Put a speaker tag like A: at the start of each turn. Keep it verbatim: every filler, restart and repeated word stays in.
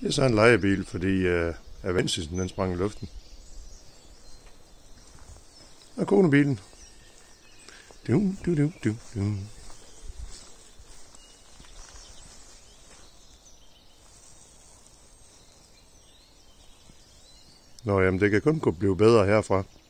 A: Det er så en lejebil, fordi uh, Avensisen den sprang i luften. Og konebilen. Dum, dum, dum, dum, dum. Nå jamen, det kan kun kunne blive bedre herfra.